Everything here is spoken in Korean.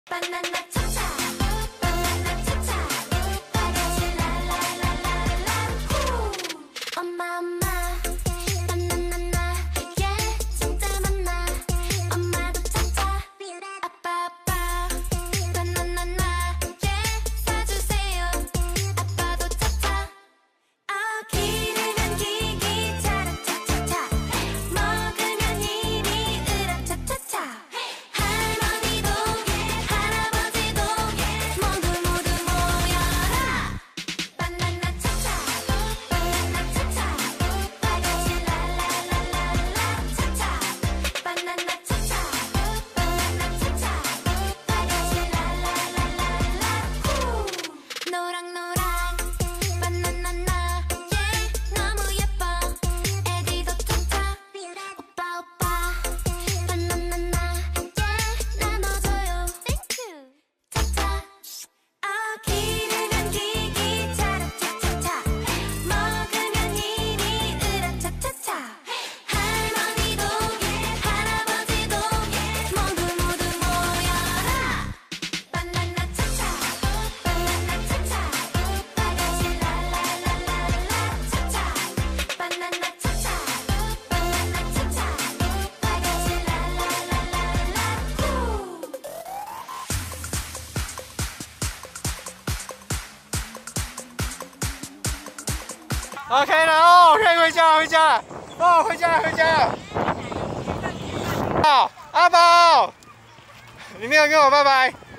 OK 了哦，可以回家，回家，哦，回家，回家。好，阿宝，你没有跟我拜拜。